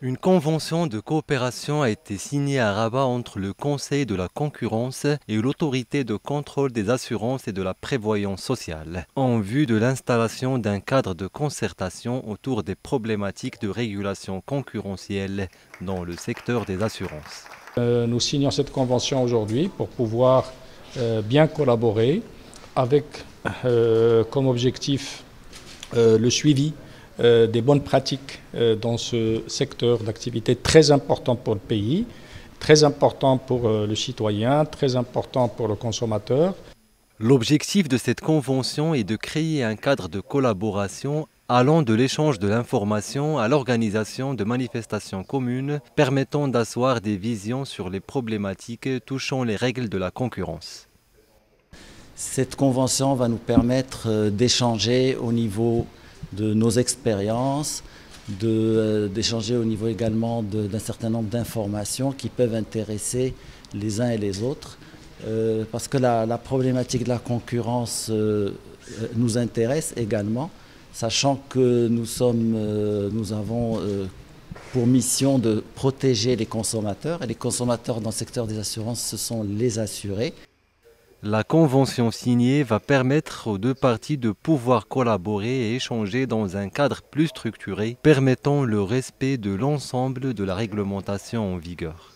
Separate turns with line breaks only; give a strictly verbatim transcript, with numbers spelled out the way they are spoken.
Une convention de coopération a été signée à Rabat entre le Conseil de la concurrence et l'autorité de contrôle des assurances et de la prévoyance sociale, en vue de l'installation d'un cadre de concertation autour des problématiques de régulation concurrentielle dans le secteur des assurances.
Euh, nous signons cette convention aujourd'hui pour pouvoir euh, bien collaborer avec euh, comme objectif euh, le suivi Euh, des bonnes pratiques euh, dans ce secteur d'activité très important pour le pays, très important pour euh, le citoyen, très important pour le consommateur.
L'objectif de cette convention est de créer un cadre de collaboration allant de l'échange de l'information à l'organisation de manifestations communes permettant d'asseoir des visions sur les problématiques touchant les règles de la concurrence.
Cette convention va nous permettre d'échanger au niveau de nos expériences, d'échanger euh, au niveau également d'un certain nombre d'informations qui peuvent intéresser les uns et les autres. Euh, parce que la, la problématique de la concurrence euh, nous intéresse également, sachant que nous, sommes, euh, nous avons euh, pour mission de protéger les consommateurs. Et les consommateurs dans le secteur des assurances, ce sont les assurés.
La convention signée va permettre aux deux parties de pouvoir collaborer et échanger dans un cadre plus structuré, permettant le respect de l'ensemble de la réglementation en vigueur.